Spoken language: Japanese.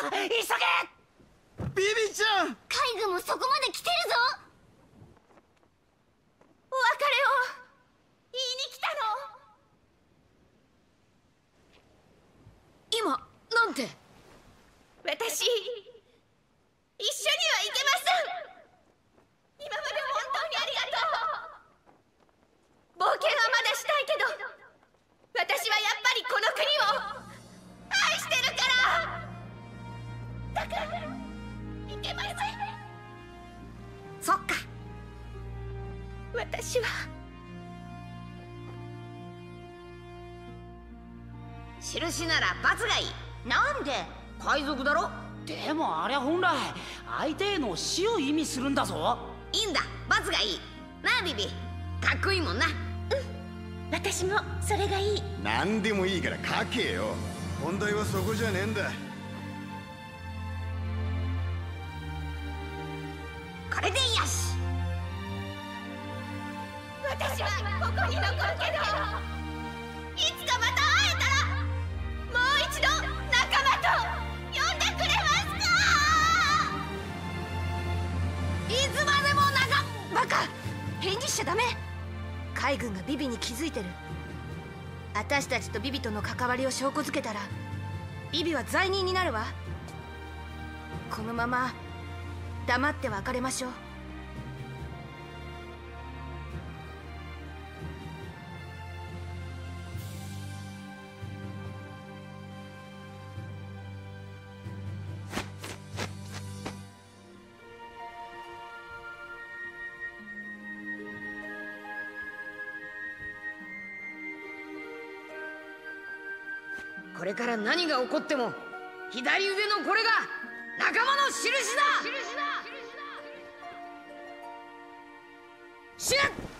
急げ。 ビビちゃん、 海軍もそこまで来てるぞ。お別れを言いに来たの。 今なんて。 私一緒には行けません。今まで本当にありがとう。冒険はまだしたいけど、私はやっぱりこの国を愛してるから。だから行けません。 そっか。 私は印なら罰がいい。 なんで？ 海賊だろ。 でもあれ本来相手への死を意味するんだぞ。 いいんだ、罰がいいなあ。ビビかっこいいもんな。 私もそれがいい。 何でもいいから書けよ。問題はそこじゃねえんだ。 これでよし。 私はここに残るけど、いつかまた会えたらもう一度仲間と呼んでくれますか？ いつまでもバカ！返事しちゃダメ。海軍がビビに気づいてる。私たちとビビとの関わりを証拠づけたらビビは罪人になるわ。このまま黙って別れましょう。 これから何が起こっても左腕のこれが仲間の印だ。シュッ